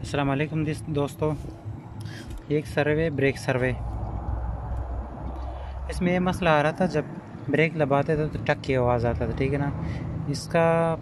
अस्सलाम वालेकुम दोस्तों, एक सर्वे ब्रेक सर्वे। इसमें ये मसला आ रहा था, जब ब्रेक दबाते थे तो टक की आवाज़ आता था, ठीक है ना। इसका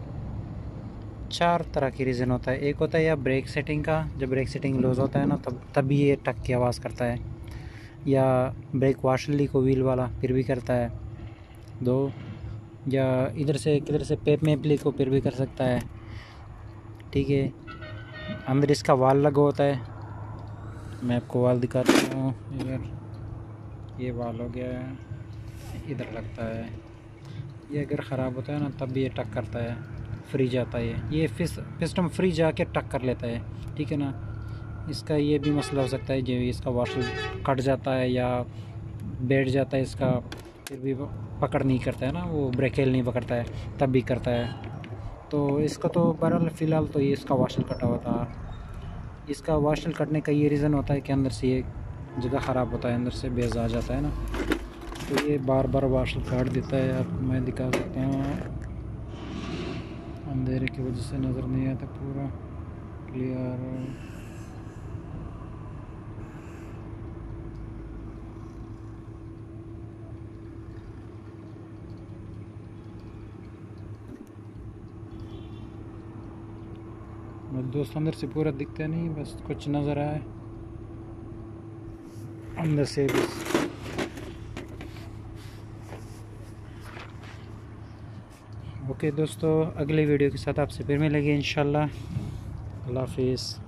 4 तरह की रीज़न होता है। एक होता है या ब्रेक सेटिंग का, जब ब्रेक सेटिंग लूज़ होता है ना तभी ये टक की आवाज़ करता है, या ब्रेक वाशर लीक को व्हील वाला फिर भी करता है। दो, या इधर से किधर से पेप में लीक को फिर भी कर सकता है, ठीक है। अंदर इसका वाल लगा होता है, मैं आपको वाल दिखाता हूँ। इधर ये वाल हो गया है, इधर लगता है। ये अगर ख़राब होता है ना तब भी ये टक करता है, फ्री जाता है। ये पिस्टन फ्री जाके टक कर लेता है, ठीक है ना। इसका ये भी मसला हो सकता है, जो इसका वाशर कट जाता है या बैठ जाता है इसका, फिर भी पकड़ नहीं करता है ना, वो ब्रेकेल नहीं पकड़ता है, तब भी करता है। तो इसका तो बहरहाल फ़िलहाल तो ये इसका वाशर कटा हुआ था। इसका वाशर कटने का ये रीज़न होता है कि अंदर से ये जगह ख़राब होता है, अंदर से बेज आ जाता है ना, तो ये बार बार वाशर काट देता है। आपको मैं दिखा सकता हूँ, अंधेरे की वजह से नज़र नहीं आता पूरा क्लियर। दोस्त अंदर से पूरा दिखता नहीं, बस कुछ नज़र आए अंदर से बस। ओके दोस्तों, अगले वीडियो के साथ आपसे फिर मिलेंगे इंशाल्लाह। अल्लाह हाफिज़।